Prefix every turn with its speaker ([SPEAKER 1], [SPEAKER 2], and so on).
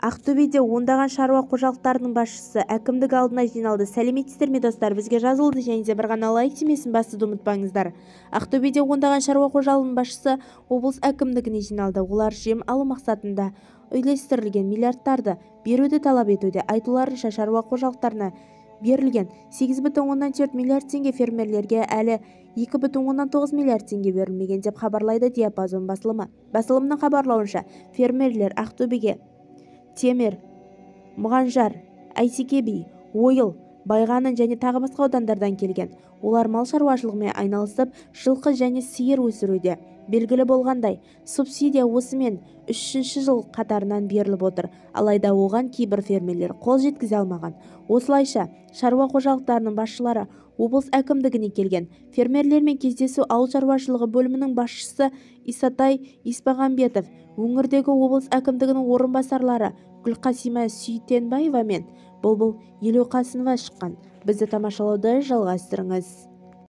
[SPEAKER 1] Ақтөбеде ондаған шаруа қожалықтарының басшысы әкімдік алдына жиналды. Сәлеметсіздер ме достар, бізге жазылды және де бір ғана лайк тимесін, басты ұмытпаңыздар. Ақтөбеде ондаған шаруа қожалығының басшысы облыс әкімдігіне жиналды. Олар жем алу мақсатында үйлестірілген миллиардтарды беруді талап етуде. Айтуларынша шаруа қожалықтарына берілген 8,4 миллиард теңге, фермерлерге әлі 2,9 миллиард теңге берілмеген деп хабарлайды Диапазон басылымы. Басылымның хабарлауынша, фермерлер Ақтөбеге Темір, Мұғанжар, Әйтеке би, Ойыл, Байғанин және тағы басқа аудандардан келген. Олар мал шаруашылығымен айналысып, жылқы және сиыр өсіруде. Белгілі болғандай, субсидия осымен 3-ші жыл қатарынан беріліп отыр. Алайда оған кейбір фермерлер қол жеткізе алмаған. Осылайша, шаруа қожалықтарының басшылары облыс әкімдігіне келген. Фермерлермен кездесу ауыл шаруашылығы бөлімінің басшысы Исатай Испағамбетов, өңірдегі облыс әкімдігінің орынбасарлары Гүлқасима Сүйітенбаева мен Бұлбұл Елеуқасынова шыққан. Бізді тамашалауды жалғастырыңыз.